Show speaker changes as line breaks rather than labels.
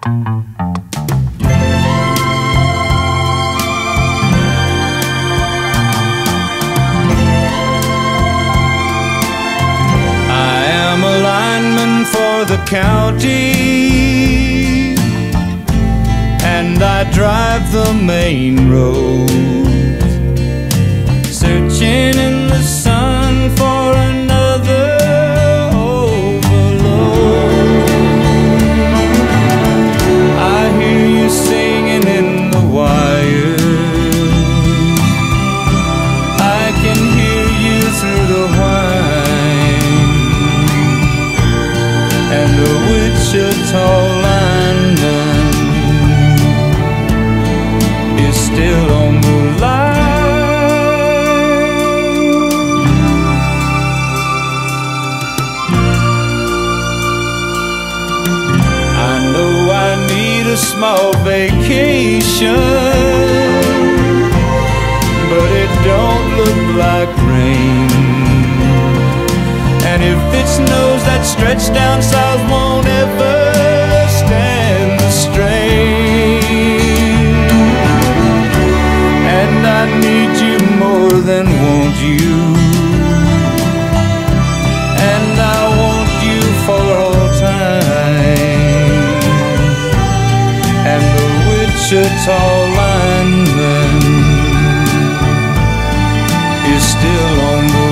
I am a lineman for the county, and I drive the main road, searching in the sun for another overload. I hear you singing in the wire, I can hear you through the whine, and the Wichita Lineman is still on the line. I know I need a small vacation, but it don't look like rain. And if it snows, that stretch down south won't ever stand the strain. And I need you more than want you, and I want you for all time. And the Wichita Lineman is still on the